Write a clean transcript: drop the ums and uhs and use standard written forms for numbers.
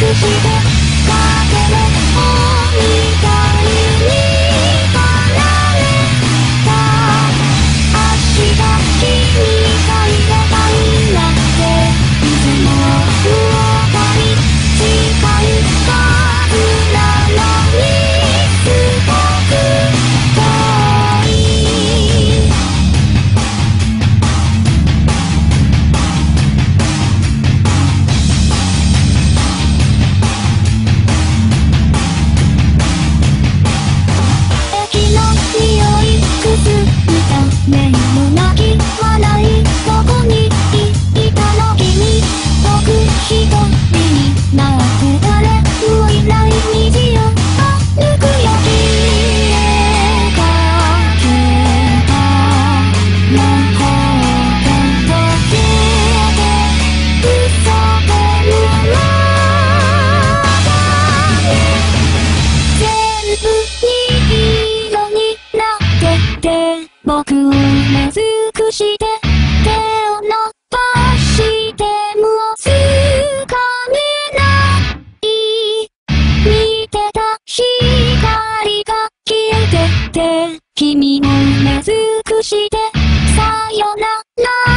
して風の方みたいに離れた明日君がいればいいなっていつも思ったり近いはずなのにすごく遠い駅の匂いくすいた目の泣き笑いどこにいたの君僕一人になって誰もいない虹を歩くよ消えかけた魔法が溶けて嘘でもまだね全部に色になってて僕を目尽くして手を伸ばしてもつかめない見てた光が消えてて君を目尽くしてさよなら